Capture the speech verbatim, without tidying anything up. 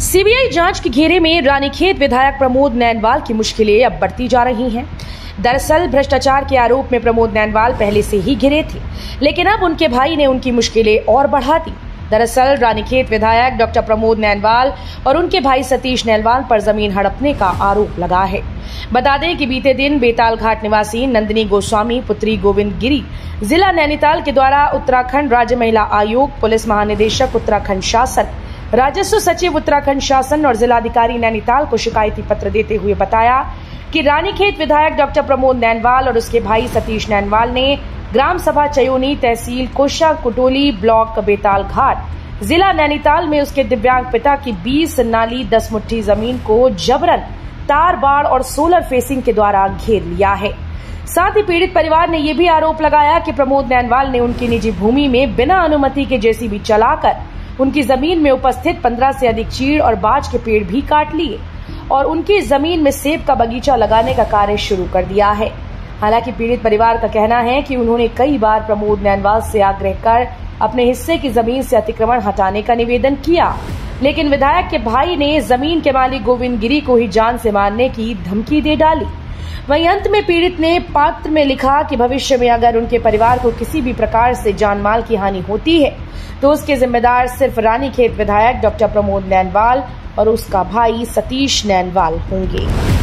CBI जांच के घेरे में रानीखेत विधायक प्रमोद नैनवाल की मुश्किलें अब बढ़ती जा रही हैं। दरअसल भ्रष्टाचार के आरोप में प्रमोद नैनवाल पहले से ही घिरे थे, लेकिन अब उनके भाई ने उनकी मुश्किलें और बढ़ा दी। दरअसल रानीखेत विधायक डॉक्टर प्रमोद नैनवाल और उनके भाई सतीश नैनवाल पर जमीन हड़पने का आरोप लगा है। बता दें कि बीते दिन बेताल घाट निवासी नंदिनी गोस्वामी पुत्री गोविंद गिरी जिला नैनीताल के द्वारा उत्तराखंड राज्य महिला आयोग, पुलिस महानिदेशक उत्तराखंड शासन, राजस्व सचिव उत्तराखंड शासन और जिलाधिकारी नैनीताल को शिकायती पत्र देते हुए बताया कि रानीखेत विधायक डॉक्टर प्रमोद नैनवाल और उसके भाई सतीश नैनवाल ने ग्राम सभा चयोनी, तहसील कोशा कुटोली, ब्लॉक बेताल घाट, जिला नैनीताल में उसके दिव्यांग पिता की बीस नाली दस मुट्ठी जमीन को जबरन तार बाड़ और सोलर फेसिंग के द्वारा घेर लिया है। साथ ही पीड़ित परिवार ने यह भी आरोप लगाया कि प्रमोद नैनवाल ने उनकी निजी भूमि में बिना अनुमति के जेसीबी चलाकर उनकी जमीन में उपस्थित पंद्रह से अधिक चीड़ और बाज के पेड़ भी काट लिए और उनकी जमीन में सेब का बगीचा लगाने का कार्य शुरू कर दिया है। हालांकि पीड़ित परिवार का कहना है कि उन्होंने कई बार प्रमोद नैनवाल से आग्रह कर अपने हिस्से की जमीन से अतिक्रमण हटाने का निवेदन किया, लेकिन विधायक के भाई ने जमीन के मालिक गोविंद गिरी को ही जान से मारने की धमकी दे डाली। वहीं अंत में पीड़ित ने पत्र में लिखा कि भविष्य में अगर उनके परिवार को किसी भी प्रकार से जान माल की हानि होती है तो उसके जिम्मेदार सिर्फ रानीखेत विधायक डॉक्टर प्रमोद नैनवाल और उसका भाई सतीश नैनवाल होंगे।